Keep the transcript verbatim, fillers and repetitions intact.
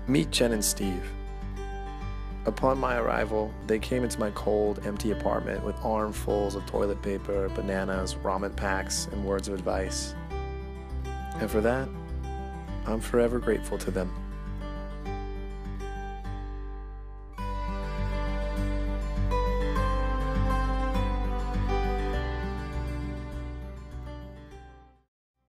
Meet Jen and Steve. Upon my arrival, they came into my cold, empty apartment with armfuls of toilet paper, bananas, ramen packs, and words of advice. And for that, I'm forever grateful to them.